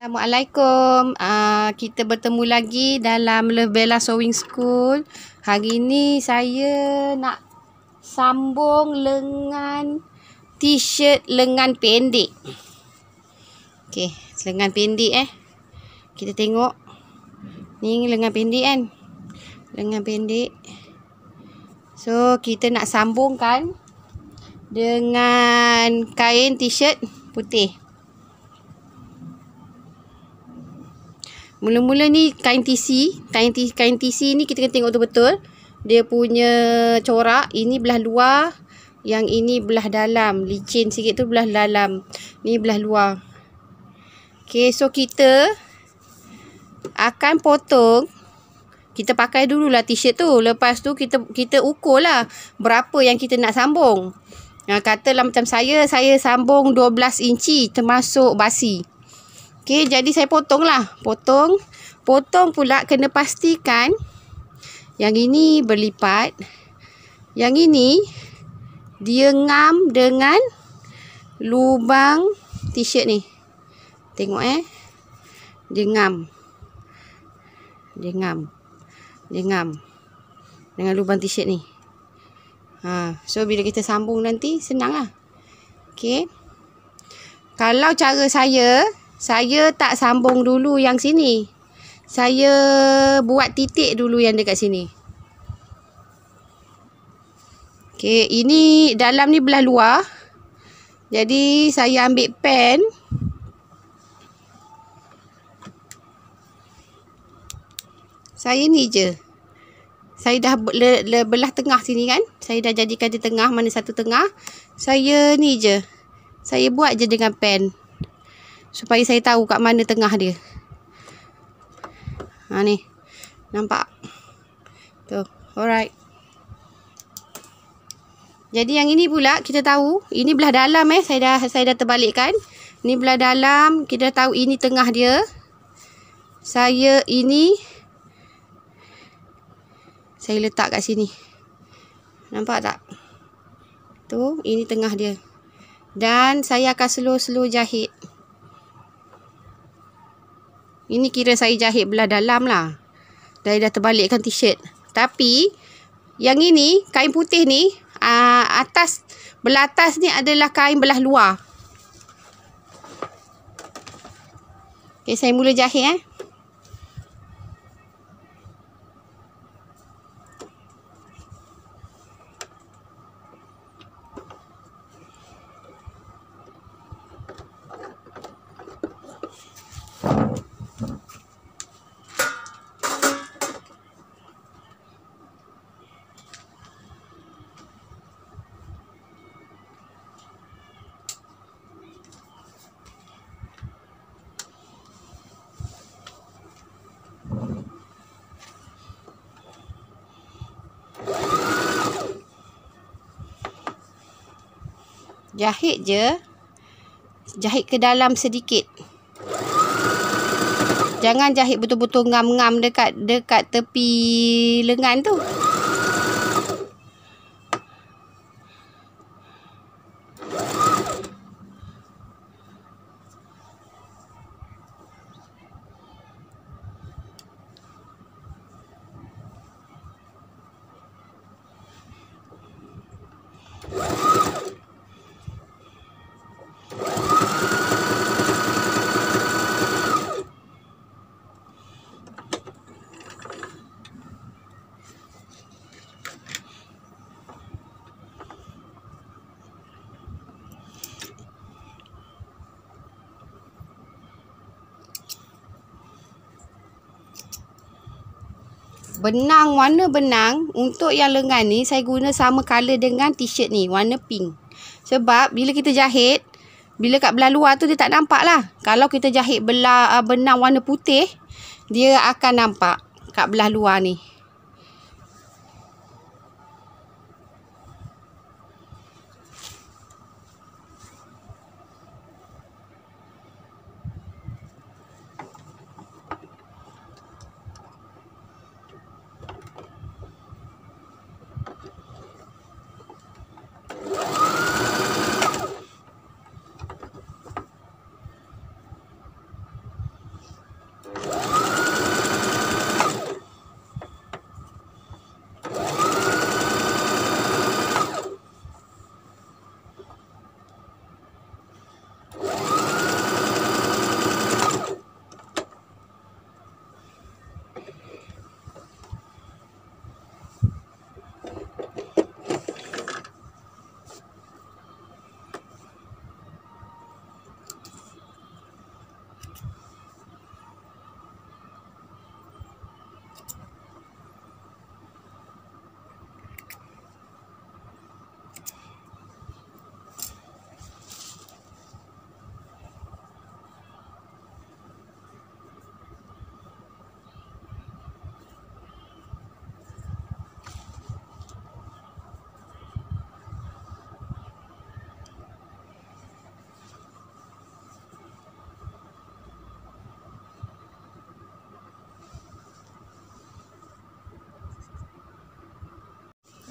Assalamualaikum. Kita bertemu lagi dalam Love Bella Sewing School. Hari ni saya nak sambung lengan t-shirt lengan pendek. Okey, lengan pendek Kita tengok. Ni lengan pendek kan. Lengan pendek. So, kita nak sambungkan dengan kain t-shirt putih. Mula-mula ni kain TC. Kain TC ni kita kena tengok betul-betul. Dia punya corak. Ini belah luar. Yang ini belah dalam. Licin sikit tu belah dalam. Ni belah luar. Okay, so kita akan potong. Kita pakai dululah t-shirt tu. Lepas tu kita ukur lah berapa yang kita nak sambung. Katalah macam saya sambung 12 inci termasuk basi. Okey, jadi saya potong lah. Potong pula kena pastikan yang ini berlipat. Yang ini dia ngam dengan lubang t-shirt ni. Tengok Dia ngam dengan lubang t-shirt ni. So bila kita sambung nanti senang lah. Okey. Kalau cara saya tak sambung dulu yang sini. Saya buat titik dulu yang dekat sini. Okey, ini dalam ni belah luar. Jadi saya ambil pen. Saya ni je. Saya dah belah tengah sini kan. Saya dah jadikan di tengah. Mana satu tengah. Saya ni je. Saya buat je dengan pen. Supaya saya tahu kat mana tengah dia. Ni. Nampak? Tu. Alright. Jadi yang ini pula kita tahu. Ini belah dalam Saya dah terbalikkan. Ini belah dalam. Kita tahu ini tengah dia. Saya letak kat sini. Nampak tak? Tu. Ini tengah dia. Dan saya akan slow-slow jahit. Ini kira saya jahit belah dalam lah. Dah terbalikkan t-shirt. Tapi yang ini kain putih ni belah atas ni adalah kain belah luar. Okay, saya mula jahit Jahit je. Jahit ke dalam sedikit. Jangan jahit betul-betul ngam-ngam dekat tepi lengan tu. Warna benang untuk yang lengan ni saya guna sama color dengan t-shirt ni, warna pink. Sebab bila kita jahit, bila kat belah luar tu dia tak nampak lah. Kalau kita jahit benang warna putih, dia akan nampak kat belah luar ni.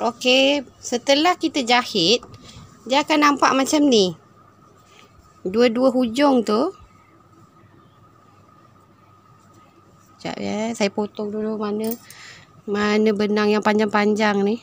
Okey, setelah kita jahit, dia akan nampak macam ni. Dua-dua hujung tu. Sekejap ya, saya potong dulu mana benang yang panjang-panjang ni.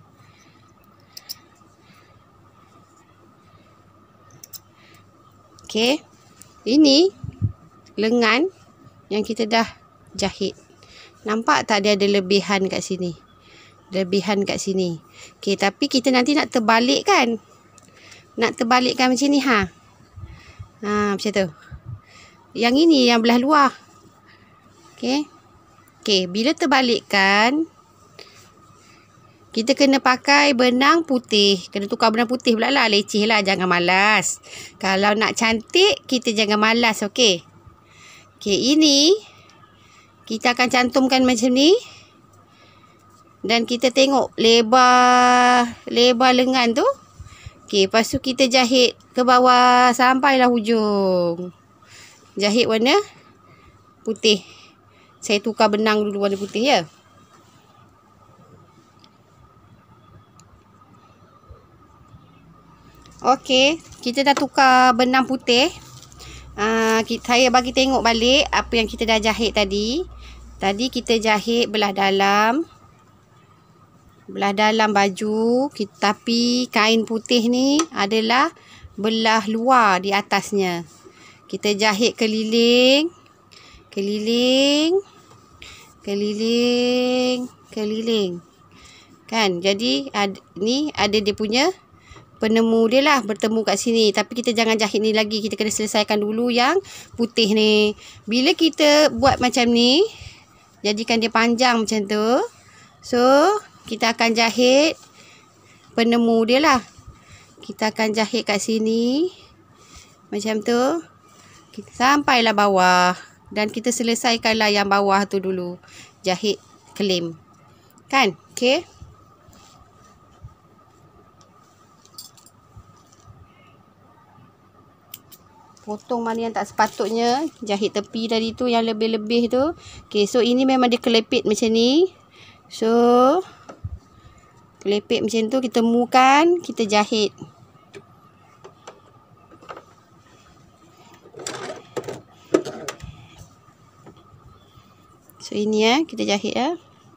Okey. Ini lengan yang kita dah jahit. Nampak tak dia ada lebihan kat sini? Lebihan kat sini. Okey, tapi kita nanti nak terbalikkan. Nak terbalikkan macam ni ha. Macam tu. Yang ini yang belah luar. Okey. Okey, bila terbalikkan, kita kena pakai benang putih. Kena tukar benang putih pula lah. Leceh lah. Jangan malas. Kalau nak cantik, kita jangan malas. Okey. Okey, ini kita akan cantumkan macam ni. Dan kita tengok lebar lengan tu. Okey, lepas tu kita jahit ke bawah sampailah hujung. Jahit warna putih. Saya tukar benang dulu warna putih ya. Okey, kita dah tukar benang putih. Saya bagi tengok balik apa yang kita dah jahit tadi. Tadi kita jahit belah dalam baju, tapi kain putih ni adalah belah luar di atasnya. Kita jahit keliling. Kan? Jadi ni ada dia punya penemu dia lah, bertemu kat sini. Tapi kita jangan jahit ni lagi. Kita kena selesaikan dulu yang putih ni. Bila kita buat macam ni, jadikan dia panjang macam tu. So, kita akan jahit penemu dia lah. Kita akan jahit kat sini. Macam tu. Sampailah bawah. Dan kita selesaikanlah yang bawah tu dulu. Jahit klaim. Kan? Okey. Potong mana yang tak sepatutnya. Jahit tepi tadi tu yang lebih-lebih tu. Okey, so ini memang dia kelepit macam ni. So, kelepit macam tu, kita temukan, kita jahit. So, ini kita jahit ya.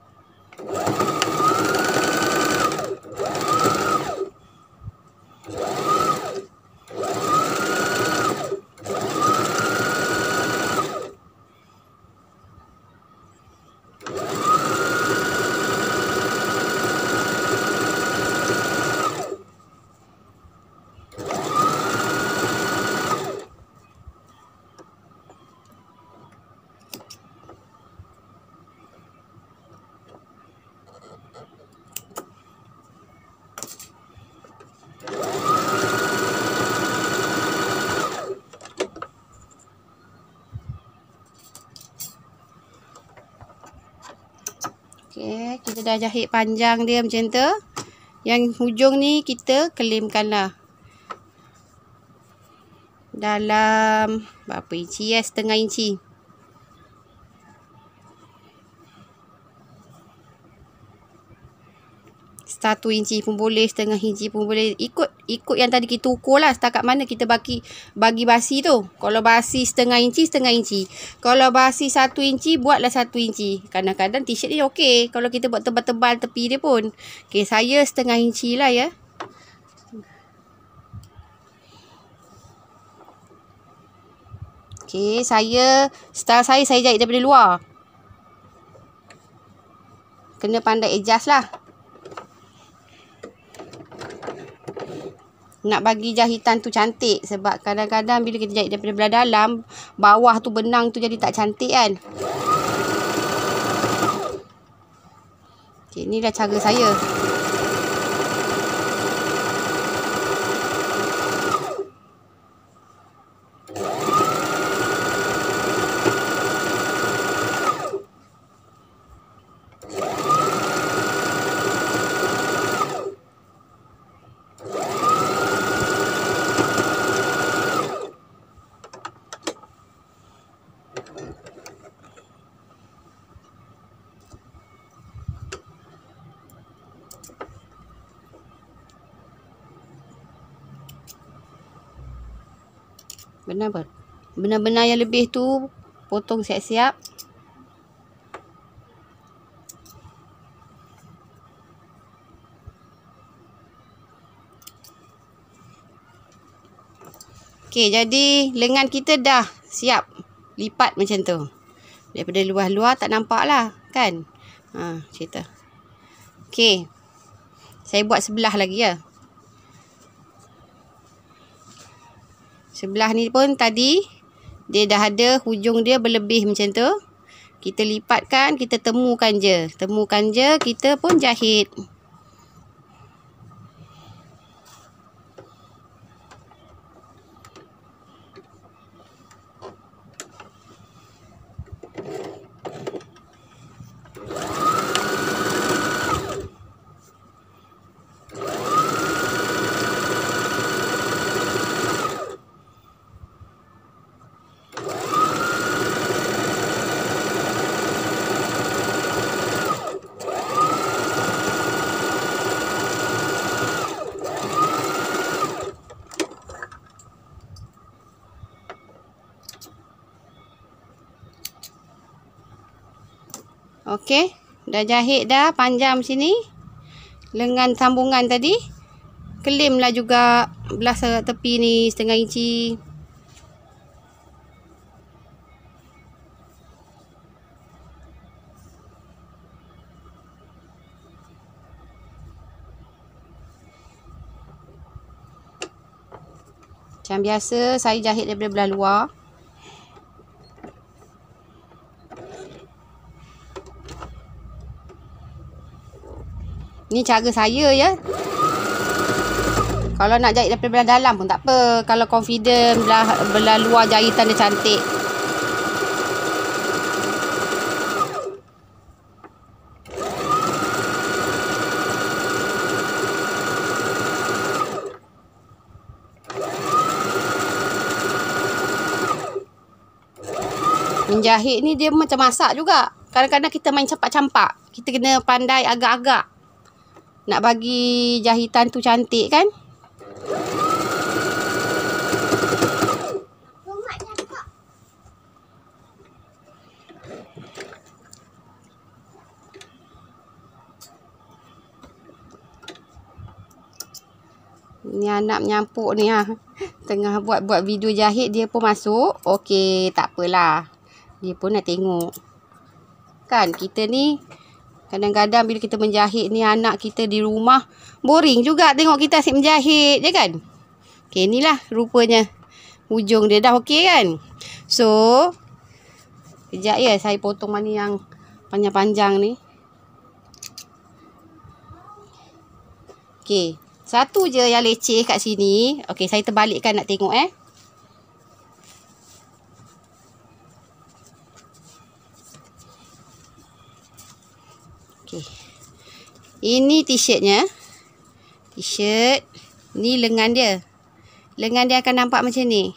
Okey, kita dah jahit panjang dia macam tu. Yang hujung ni kita kelimkan lah. Dalam berapa inci ya? Setengah inci. Satu inci pun boleh, setengah inci pun boleh. Ikut yang tadi kita ukur lah. Setakat mana kita bagi basi tu. Kalau basi setengah inci. Kalau basi 1 inci, buatlah 1 inci. Kadang-kadang t-shirt ni okey. Kalau kita buat tebal-tebal tepi dia pun. Okey, saya setengah inci lah ya. Okey, style saya jahit daripada luar. Kena pandai adjust lah. Nak bagi jahitan tu cantik. Sebab kadang-kadang bila kita jahit daripada belah dalam, bawah tu benang tu jadi tak cantik kan. Okay, inilah cara saya. Benang-benang yang lebih tu potong siap-siap. Okey, jadi lengan kita dah siap lipat macam tu. Daripada luar-luar tak nampak lah kan. Cerita. Okey. Saya buat sebelah lagi ya. Sebelah ni pun tadi dia dah ada hujung dia berlebih macam tu. Kita lipatkan, kita temukan je. Temukan je, kita pun jahit. Okey, dah jahit dah panjang sini. Lengan sambungan tadi. Kelimlah juga belah tepi ni setengah inci. Macam biasa saya jahit daripada belah luar. Ni cara saya ya. Kalau nak jahit daripada belah dalam pun tak apa. Kalau confident belah luar jahitan dia cantik. Menjahit ni dia macam masak juga. Kadang-kadang kita main campak-campak. Kita kena pandai agak-agak. Nak bagi jahitan tu cantik kan? Ni anak menyampuk ni ha. Tengah buat video jahit dia pun masuk. Okey, tak apalah. Dia pun nak tengok. Kan kita ni kadang-kadang bila kita menjahit ni anak kita di rumah boring juga tengok kita asyik menjahit je kan. Okey, inilah rupanya hujung dia dah okey kan. So, kejap ya saya potong mana yang panjang-panjang ni. Okey, satu je yang leceh kat sini. Okey, saya terbalikkan nak tengok Okey. Ini t-shirtnya. T-shirt. Ni lengan dia. Lengan dia akan nampak macam ni.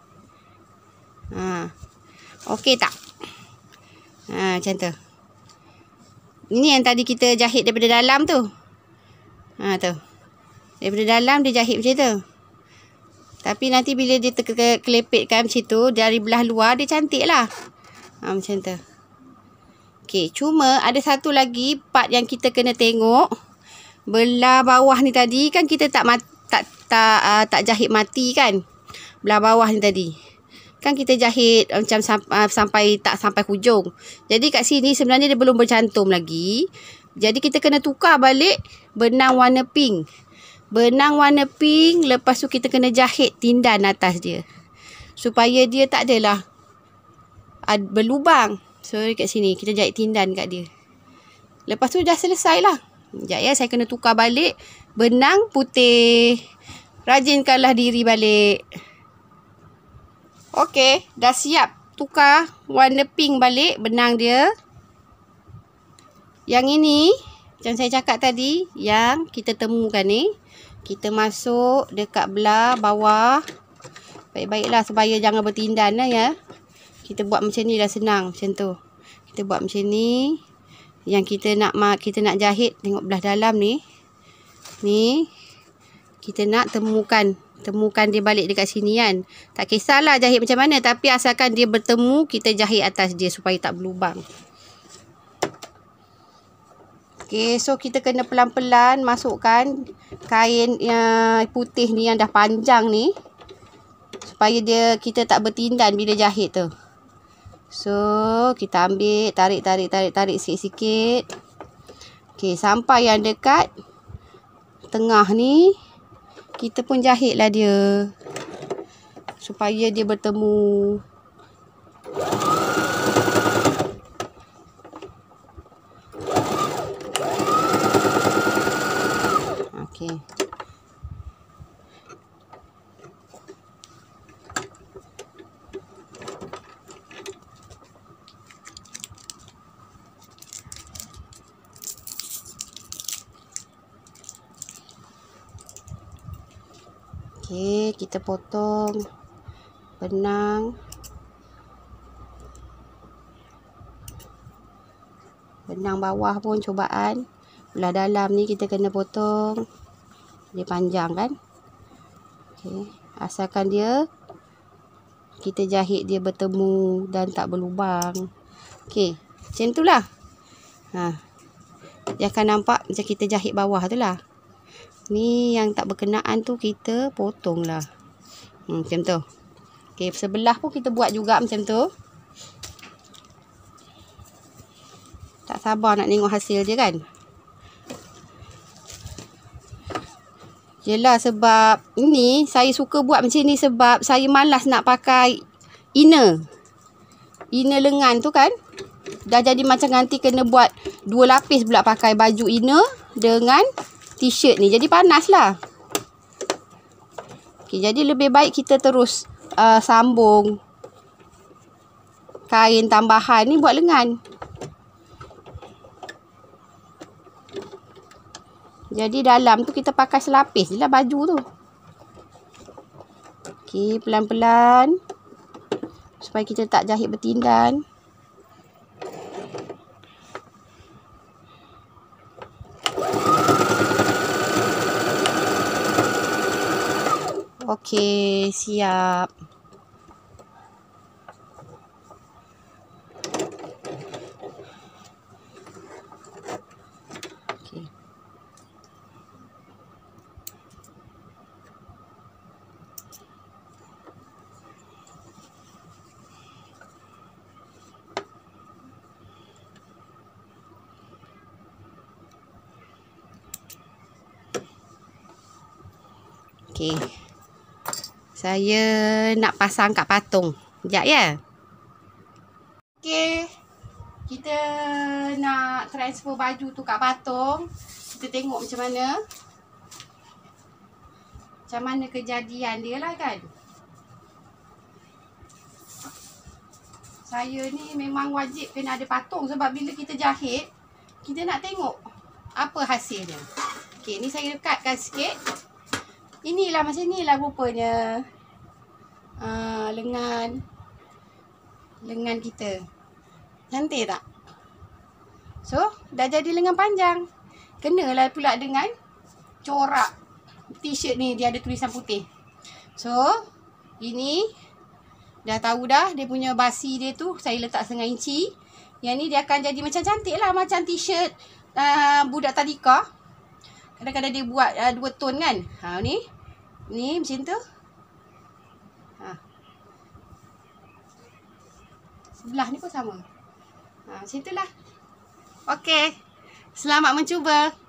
Okey tak? Macam tu. Ini yang tadi kita jahit daripada dalam tu. Tu. Daripada dalam dia jahit macam tu. Tapi nanti bila dia kelepitkan macam tu, dari belah luar dia cantik lah. Macam tu. Okey, cuma ada satu lagi part yang kita kena tengok. Belah bawah ni tadi kan kita tak jahit mati kan. Belah bawah ni tadi. Kan kita jahit macam sampai hujung. Jadi kat sini sebenarnya dia belum bercantum lagi. Jadi kita kena tukar balik benang warna pink. Benang warna pink, lepas tu kita kena jahit tindan atas dia. Supaya dia tak adalah berlubang. So kat sini kita jahit tindan kat dia. Lepas tu dah selesai lah. Sekejap ya, saya kena tukar balik benang putih. Rajinkanlah diri balik. Okey, dah siap tukar warna pink balik benang dia. Yang ini, macam saya cakap tadi, yang kita temukan ni, kita masuk dekat belah bawah. Baik-baiklah supaya jangan bertindan lah ya. Kita buat macam ni dah senang, macam tu. Kita buat macam ni. Yang kita nak jahit, tengok belah dalam ni. Ni, kita nak temukan Temukan dia balik dekat sini kan. Tak kisahlah jahit macam mana, tapi asalkan dia bertemu, kita jahit atas dia supaya tak berlubang. Okay, so kita kena pelan-pelan masukkan kain putih ni yang dah panjang ni, supaya kita tak bertindan bila jahit tu. So kita ambil, tarik sikit-sikit. Okay, sampai yang dekat tengah ni, kita pun jahitlah dia supaya dia bertemu. Okey. Okey, kita potong benang. Benang bawah pun cubaan. Belah dalam ni kita kena potong. Dia panjang kan? Okey, asalkan kita jahit dia bertemu dan tak berlubang. Okey, macam itulah. Dia akan nampak macam kita jahit bawah tu lah. Ni yang tak berkenaan tu kita potong lah. Macam tu. Okey, sebelah pun kita buat juga macam tu. Tak sabar nak tengok hasil dia kan. Yelah, sebab ini saya suka buat macam ni sebab saya malas nak pakai inner lengan tu kan. Dah jadi macam nanti kena buat 2 lapis pula pakai baju inner dengan t-shirt ni. Jadi panas lah. Okay, jadi lebih baik kita terus sambung kain tambahan ni buat lengan. Jadi dalam tu kita pakai selapis je lah baju tu. Okay, pelan-pelan supaya kita tak jahit bertindan. Okey, siap. Okey. Okey. Saya nak pasang kat patung. Sekejap ya. Okey. Kita nak transfer baju tu kat patung. Kita tengok macam mana. Macam mana kejadian dia lah kan. Saya ni memang wajib kena ada patung. Sebab bila kita jahit, kita nak tengok apa hasilnya. Okey, ni saya dekatkan sikit. Inilah macam inilah rupanya lengan kita. Cantik tak? So, dah jadi lengan panjang. Kenalah pula dengan corak t-shirt ni, dia ada tulisan putih. So, ini dah tahu dah dia punya basi dia tu saya letak 1/2 inci. Yang ni dia akan jadi macam cantik lah, macam t-shirt budak tadika. Kadang-kadang dia buat 2 tone kan. Ni macam tu. Sebelah ni pun sama. Macam itulah. Okey. Selamat mencuba.